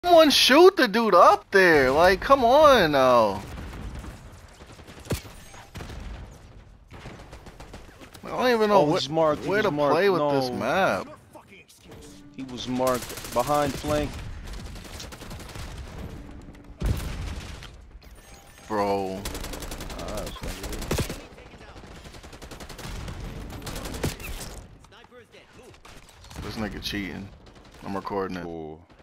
Someone shoot the dude up there. Like, come on now. I don't even know where to play with this map. He was marked behind flank. Bro. This nigga cheating. I'm recording it. Ooh.